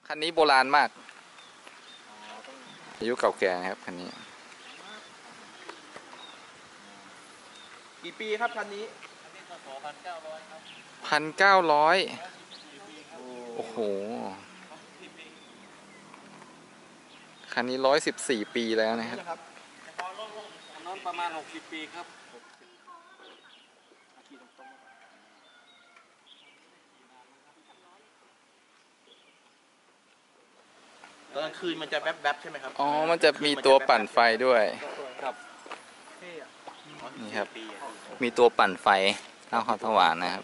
คันนี้โบราณมากอายุเก่าแก่นะครับคันนี้กี่ปีครับคันนี้ 1,900 ครับโอ้โหคันนี้114 ปีแล้วนะครับน้องประมาณ60 ปีครับตอนกลางคืนมันจะแวบๆใช่ไหมครับอ๋อมันจะมีตัวปั่นไฟด้วยครับนี่ครับมีตัวปั่นไฟหน้าคอนสว่านนะครับ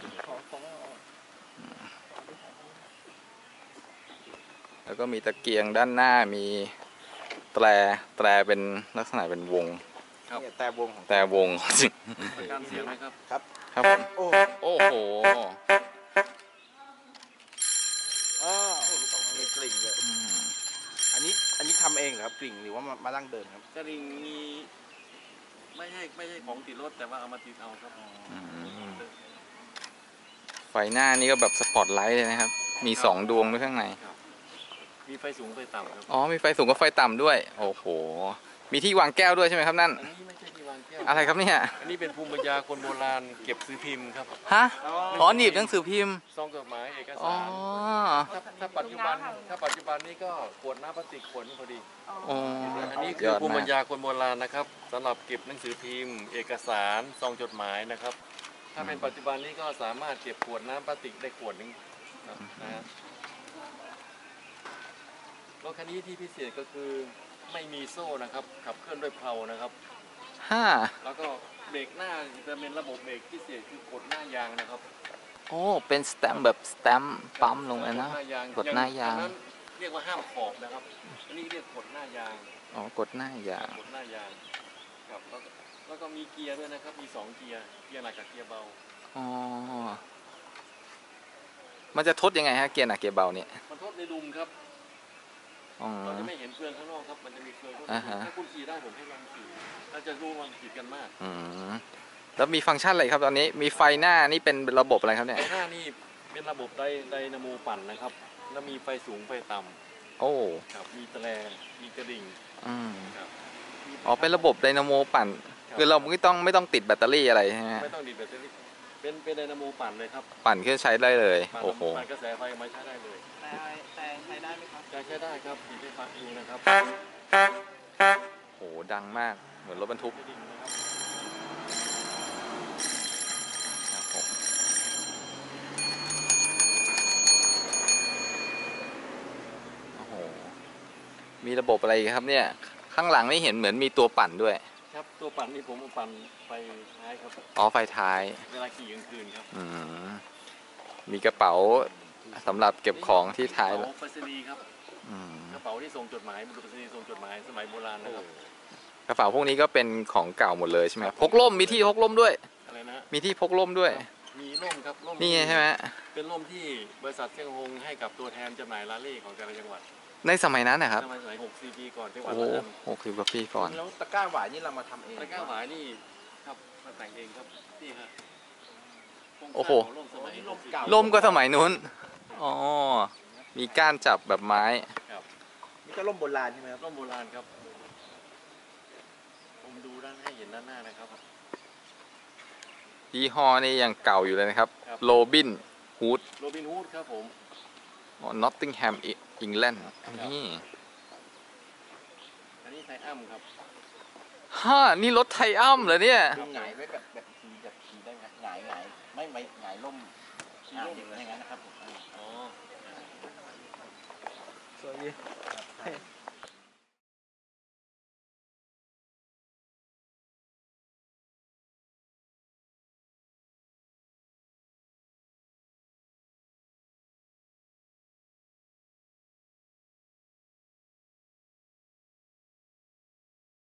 แล้วก็มีตะเกียงด้านหน้ามีแตรเป็นลักษณะเป็นวงแต่วงจริงการเสียงนะครับครับผมโอ้โหมีกลิ่งเลยอันนี้ทำเองครับกลิ่งหรือว่ามาดั้งเดิมครับกลิ่งมีไม่ใช่ของติดรถแต่ว่าเอามาติดเอาครับไฟหน้านี่ก็แบบสปอตไลท์เลยนะครับมี2 ดวงด้วยข้างในมีไฟสูงไฟต่ำครับอ๋อมีไฟสูงกับไฟต่ำด้วยโอ้โหมีที่วางแก้วด้วยใช่ไหมครับนั่นอันนี้ไม่ใช่ที่วางแก้วอะไรครับเนี่ยอันนี้เป็นภูมิปัญญาคนโบราณเก็บซื้อพิมพ์ครับฮะอ๋อหนีบหนังสือพิมพ์ซองจดหมายเอกสารถ้าปัจจุบันนี้ก็ขวดน้ำพลาสติกขวดพอดีอันนี้คือภูมิปัญญาคนโบราณนะครับสำหรับเก็บหนังสือพิมพ์เอกสารซองจดหมายนะครับถ้าเป็นปัจจุบันนี้ก็สามารถเก็บขวดน้ำพลาสติกได้ขวดนึงนะฮะรถคันนี้ที่พิเศษก็คือไม่มีโซ่นะครับขับเคลื่อนด้วยเพลานะครับแล้วก็เบรกหน้าจะเป็นระบบเบรกพิเศษคือกดหน้ายางนะครับโอ้เป็นสแตมป์แบบสแตมป์ปั๊มลงเลยนะกดหน้ายางนั้นเรียกว่าห้ามขอบนะครับอันนี้เรียกกดหน้ายางอ๋อกดหน้ายางครับแล้วก็มีเกียร์ด้วยนะครับมี2 เกียร์หนักกับเกียร์เบาอ๋อมันจะทดยังไงฮะเกียร์หนักเกียร์เบาเนี่ยมันทดในดุมครับเราจะไม่เห็นเฟืองข้างนอกครับมันจะมีเฟืองถ้าคุณขี่ได้ผมให้ลองขี่เราจะรู้ว่าขี่กันมากแล้วมีฟังก์ชันอะไรครับตอนนี้มีไฟหน้านี่เป็นระบบอะไรครับเนี่ยไฟหน้านี่เป็นระบบไดนาโมปั่นนะครับแล้วมีไฟสูงไฟต่ำโอ้ครับมีแตรมีกระดิ่งอ๋อเป็นระบบไดนาโมปั่นคือเราไม่ต้องติดแบตเตอรี่อะไรใช่ไหมไม่ต้องติดแบตเตอรี่เป็นไดนาโมปั่นเลยครับปั่นเครื่องใช้ได้เลยโอ้โหปั่นกระแสไฟมาใช้ได้เลยแต่ใช้ได้ไหมครับใช้ได้ครับขี่ไปฟังดูนะครับโหดังมากเหมือนรถบรรทุกครับผมโอ้โหมีระบบอะไรครับเนี่ยข้างหลังนี่เห็นเหมือนมีตัวปั่นด้วยครับตัวปั่นนี่ผมปั่นไฟท้ายครับอ๋อไฟท้ายเวลาขี่กลางคืนครับมีกระเป๋าสำหรับเก็บของที่ท้ายกระเป๋าไปรษณีย์ครับกระเป๋าที่ส่งจดหมายบุรุษไปรษณีย์ส่งจดหมายสมัยโบราณนะครับกระเป๋าพวกนี้ก็เป็นของเก่าหมดเลยใช่ไหมพกร่มมีที่พกร่มด้วยอะไรนะมีที่พกร่มด้วยมีร่มครับร่มนี่ใช่ไหมเป็นร่มที่บริษัทเชียงฮงให้กับตัวแทนจำหน่ายลารี่ของแต่ละจังหวัดในสมัยนั้นนะครับสมัย60 ปีก่อนจังหวัด 60 กว่าปีก่อนแล้วตะกร้าหวายนี่เรามาทำเองตะกร้าหวายนี่ครับมาแต่งเองครับนี่ฮะโอ้โหร่มก็สมัยนู้นอ๋อมีก้านจับแบบไม้นี่ก็ร่มโบราณใช่ไหมครับร่มโบราณครับผมดูด้านให้เห็นด้านหน้านะครับยี่ห้อนี่ยังเก่าอยู่เลยนะครับโรบินฮูดครับผมนอตติงแฮมอิงแลนด์นี่อันนี้ไทอัมครับนี่รถไทอัมเหรอเนี่ยหงายไว้แบบขี่ได้ไหมหงายไม่หงายร่มขี่ร่มอย่างนั้นนะครับอ๋อสวยดี